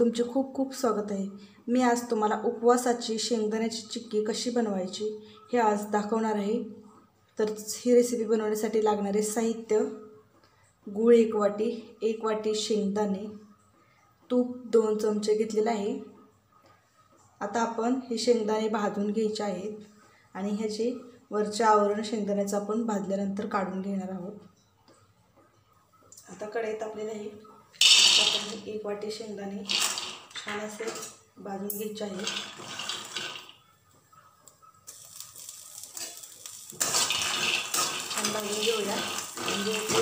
तुमचे खूप खूप स्वागत आहे। मी आज तुम्हाला उपवासाची शेंगदाण्याची चिक्की कशी बनवायची हे आज दाखवणार आहे। तर ही रेसिपी बनवण्यासाठी लागणारे साहित्य: गूळ 1 वाटी, 1 वाटी शेंगदाणे, तूप 2 चमचे घेतलेले आहे। आता आपण हे शेंगदाणे भाजून घ्यायचे आहेत आणि ह्याचे वरचे आवरण शेंगदाण्याचं आपण भाजल्यानंतर काढून घेणार आहोत। आता कढई तापलेली आहे। आपण 1 वाटी शेंगदाणे छान असे भाजून घ्यायचे आहेत। छान भाजून घेऊया म्हणजे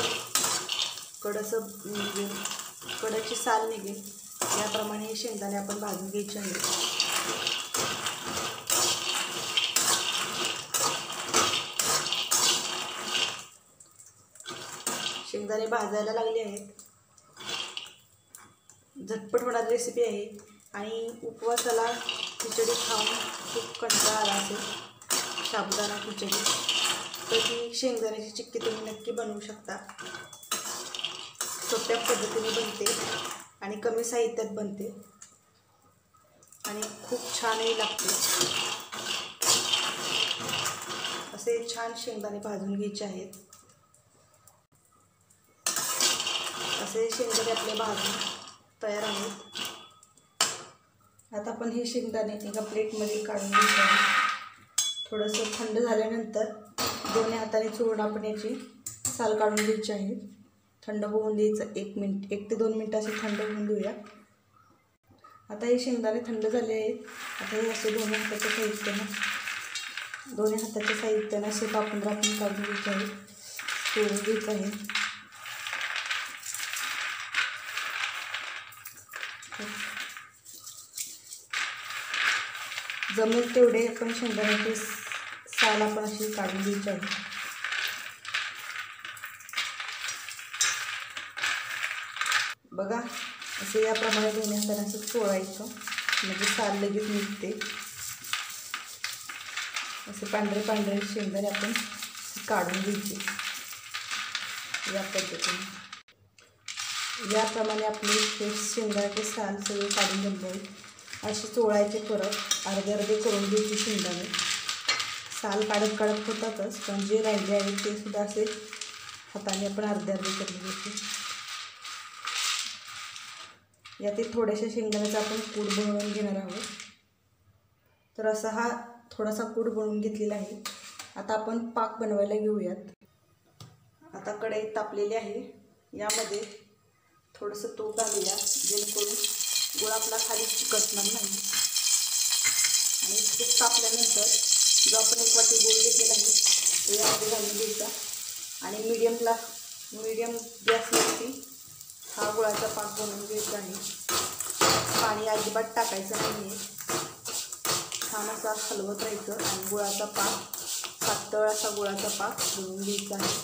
कडाची साल निघेल याप्रमाणे हे शेंगदाणे आपण भाजून घ्यायचे आहेत। शेंगदाणे भाजायला लागले आहेत। झटपट होणारी रेसिपी आहे आणि उपवासाला खिचडी खाऊन खूप कंटाळा आला असेल, साबुदाणा खिचडी, तर ही शेंगदाण्याची चिक्की तुम्ही नक्की बनवू शकता। सोप्या पद्धतीने बनते आणि कमी साहित्यात बनते आणि खूप छानही लागते। असे छान शेंगदाणे भाजून घ्यायचे आहेत। असे शेंगदाणे आपले भाजून तयार आहेत। आता आपण हे शेंगदाणे एका प्लेटमध्ये काढून घ्यायचे आहे। थोडंसं थंड झाल्यानंतर दोन्ही हाताने चोळून आपण याची साल काढून घ्यायची आहे। थंड होऊन द्यायचं 1 ते 2 मिनिट असे थंड होऊन देऊया। आता हे शेंगदाणे थंड झाले आहेत। आता हे असे दोन्ही हाताच्या साहित्याने असे कापून काढून घ्यायचे आहे, चोळून घ्यायचं आहे। जमेल तेवढे आपण शेंगदाण्याची साल आपण अशी काढून घ्यायची आहे। बघा, असे याप्रमाणे दोन्ही हाताने असं चोळायचं म्हणजे साल लगेच निघते। असे पांढरे शेंगदाणे आपण काढून घ्यायचे या पद्धतीने। याप्रमाणे आपले हे शेंगदाण्याचे साल सगळे काढून घेतले आहेत। असे चोळायचे, परत अर्धे करून घ्यायचे शेंगदाणे। साल काढत होतातच, पण जे राहिले आहेत ते सुद्धा असे हाताने आपण अर्धे करून घ्यायचे। यातील थोड्याशा शेंगदाण्याचा आपण कूट बनवून घेणार आहोत। तर असा हा थोडासा कूट बनवून घेतलेला आहे। आता आपण पाक बनवायला घेऊयात। आता कढई तापलेली आहे, यामध्ये थोडंसं तूप घालूया जेणेकरून गुळ आपला खाली चिकटणार नाही। आणि तूप तापल्यानंतर जो आपण 1 वाटी गूळ घेतलेला आहे तो यामध्ये घालून द्यायचा आणि मीडियम गॅसवरती हा गुळाचा पाक बनवून घ्यायचा आहे। पाणी अजिबात टाकायचं नाही आहे। छान असा हलवत राहायचं आणि गुळाचा पाक, पातळ असा गुळाचा पाक बनवून घ्यायचा आहे।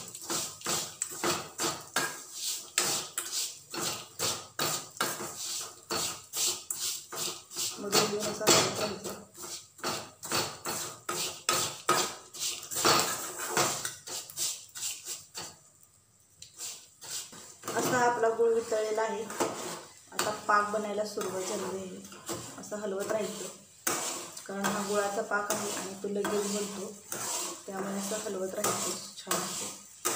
असा आपला गूळ वितळलेला आहे। आता पाक बनायला सुरुवात झालेली आहे। असं हलवत राहायचं कारण हा गुळाचा पाक आहे आणि तो लगेच बनतो, त्यामुळे असं हलवत राहायचं छान असं।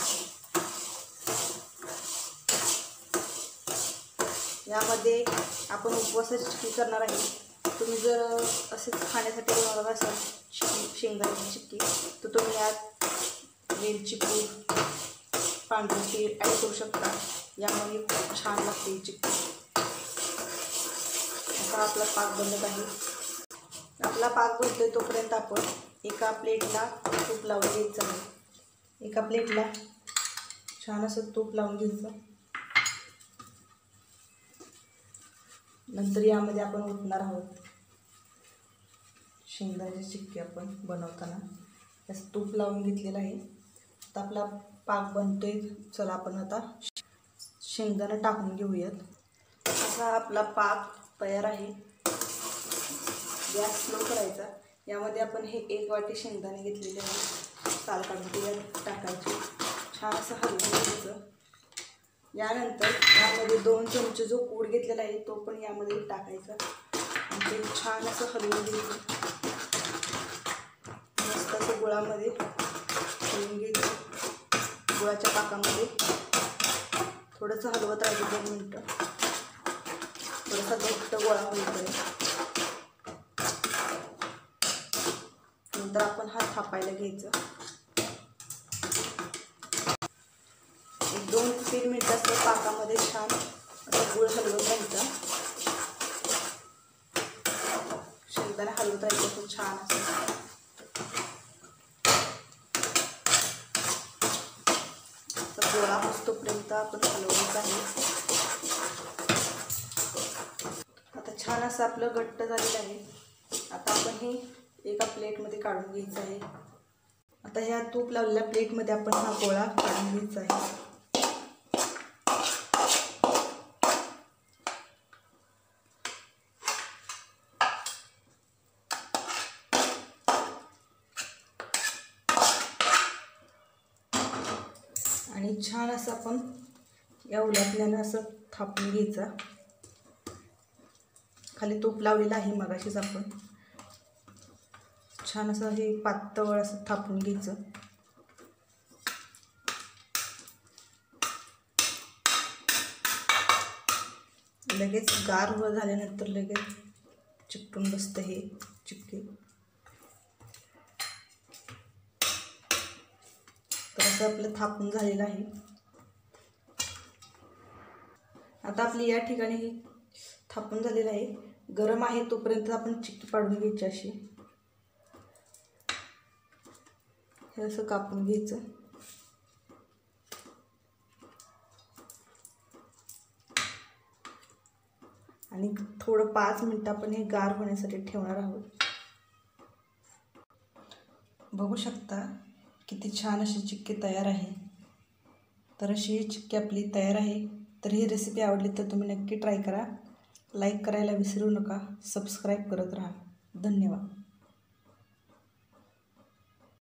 यामध्ये आपण उपवासाची चिक्की करणार आहे। तुम्ही जर असेच खाण्यासाठी बनवणार असाल शेंगदाण्याची चिक्की, तर तुम्ही यात वेलची पूड, पांढरे तीळ ॲड करू शकता। यामुळे खूप छान लागते ही चिक्की। असा आपला पाक बनत आहे। आपला पाक बनतोय तोपर्यंत आपण एका प्लेटला तूप लावून घ्यायचं आहे। एका प्लेटला छान असं तूप लावून घ्यायचं। नंतर यामध्ये आपण ओतणार आहोत शेंगदाण्याची चिक्की आपण बनवताना। असं तूप लावून घेतलेलं आहे। आता आपला पाक बनतोय, चला आपण आता शेंगदाणे टाकून घेऊयात। असा आपला पाक तयार आहे। गॅस स्लो करायचा। यामध्ये आपण हे 1 वाटी शेंगदाणे घेतलेले आहे, साल काढून टाकायचे, छान असं हलवून घ्यायचं। यानंतर यामध्ये 2 चमचे जो कूड घेतलेला आहे तो पण यामध्ये टाकायचा आणि ते छान असं हलवून घ्यायचं. मस्त असं गुळामध्ये हलवून घ्यायचं. गुळाच्या पाकामध्ये थोडंसं हलवत राहायचं 2 मिनटं. थोडासा घट्ट गोळा होईपर्यंत. नंतर आपण हा थापायला घ्यायचा. 2 ते 3 मिनिटं असं पाकामध्ये छान असं गुळ हलवत राहायचा. शेंगदाणा हलवत राहायचं असं छान असं. गोळा होतोपर्यंत आपण हलवायचं आहे. आता छान असं आपलं घट्ट झालेलं आहे. आता आपण हे एका प्लेटमध्ये काढून घ्यायचं आहे. आता ह्या तूप लावलेल्या प्लेटमध्ये आपण हा गोळा काढून घ्यायचा आहे. आणि छान असं आपण या उलटण्यानं असं थापून घ्यायचा. खाली तूप लावलेलं आहे मगाशीच आपण. छान असं हे पातळ असं थापून घ्यायचं. लगेच गार झाल्यानंतर लगेच चिकटून बसतं हे चिक्की. तर असं आपलं थापून झालेलं आहे. आता आपली या ठिकाणी ही थापून झालेलं आहे. गरम आहे तोपर्यंत आपण चिक्की पाडून घ्यायची अशी. हे असं कापून घ्यायचं. आणि थोडं 5 मिनिटं आपण हे गार होण्यासाठी ठेवणार आहोत. बघू शकता किती छान अशी चिक्की तयार आहे. तर अशी ही चिक्की आपली तयार आहे. तर ही रेसिपी आवडली तर तुम्ही नक्की ट्राय करा. लाईक करायला विसरू नका. सबस्क्राईब करत राहा. धन्यवाद.